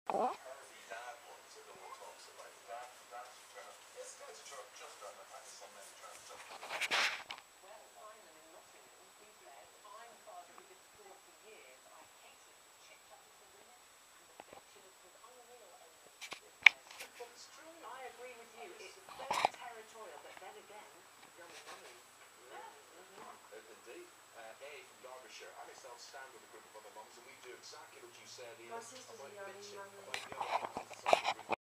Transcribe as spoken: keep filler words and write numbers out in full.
curvy dad ones that no one talks about. Dad, dad, trying to, this guy's trying just around the back of some men trying to. Well, Simon in Nottingham, he said, I'm a father who did forty years. I hated the chit-chat with the women and affectionate was unreal elements of this marriage. But it's true. I agree with you. It's very territorial, but then again, yummy mummies. Indeed. Uh, A from Derbyshire. I myself stand with a group of other mums and we do exactly what you said, Ian, My sister's a about yummy bitching, mummy. about the other